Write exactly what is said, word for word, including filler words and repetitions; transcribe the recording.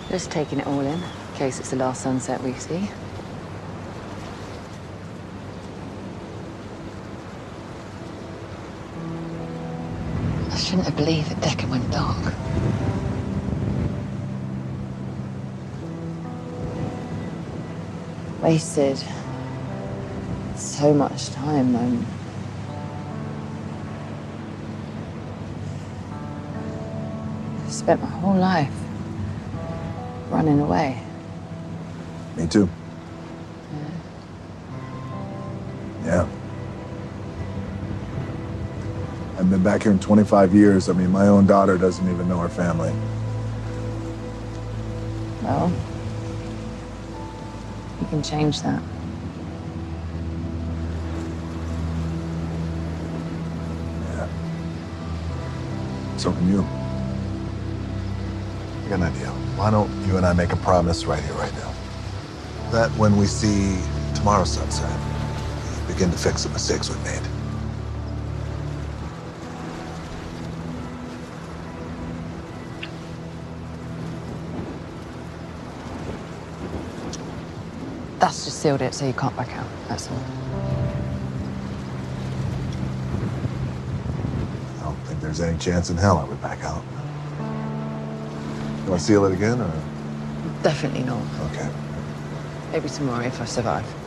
Just taking it all in, in case it's the last sunset we see. I shouldn't have believed that Deccan went dark. Wasted so much time. I'm... I spent my whole life running away. Me too. Yeah. Yeah. I've been back here in twenty-five years. I mean, my own daughter doesn't even know her family. Well, you can change that. Yeah. So can you. I got an idea. Why don't you and I make a promise right here, right now? That when we see tomorrow's sunset, we begin to fix the mistakes we've made. That's just sealed it so you can't back out, that's all. I don't think there's any chance in hell I would back out. You want to seal it again, or? Definitely not. Okay. Maybe tomorrow if I survive.